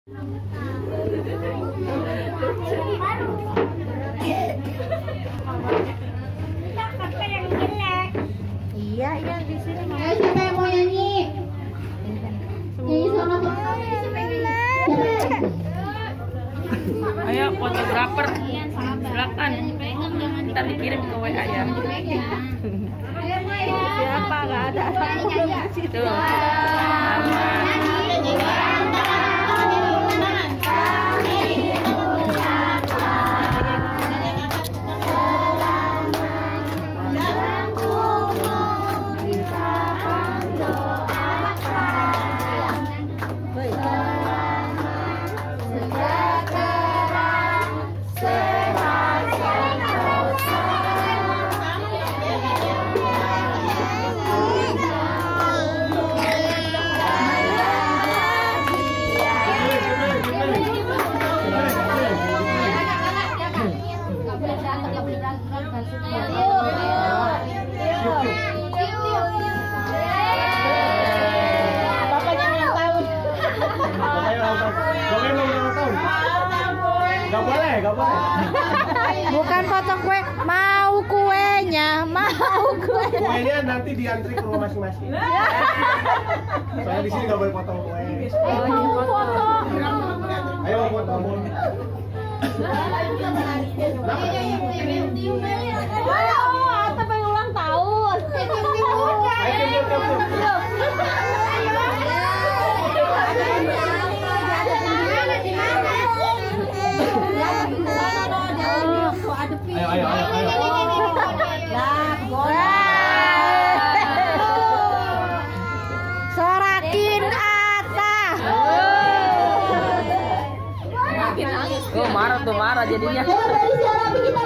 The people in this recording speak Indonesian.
Iya, iya di sini. Ayo siapa yang mau nyanyi? Nyanyi sama Ayo fotografer, silakan. Ntar dikirim ke WA ya. Siapa nggak ada? Tuh. Gak boleh. Bukan potong kue, mau kuenya, mau kue. Kuenya nanti diantri ke rumah masing-masing. Soalnya di sini gak boleh potong kue. Mau foto. Ayo foto. Ata pengen ulang tahun. Ayo, Sorakin Ata. Oh, marah jadinya. Ayo dari siapa kita